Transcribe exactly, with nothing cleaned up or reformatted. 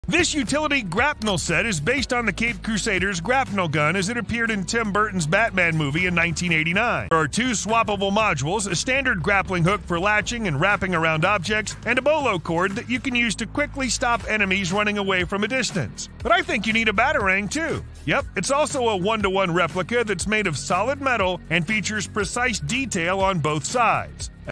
This utility grapnall set is based on the Caped Crusader's grapnall gun as it appeared in Tim Burton's Batman movie in nineteen eighty-nine. There are two swappable modules, a standard grappling hook for latching and wrapping around objects, and a bolo cord that you can use to quickly stop enemies running away from a distance. But I think you need a batarang too. Yep, it's also a one-to-one replica that's made of solid metal and features precise detail on both sides.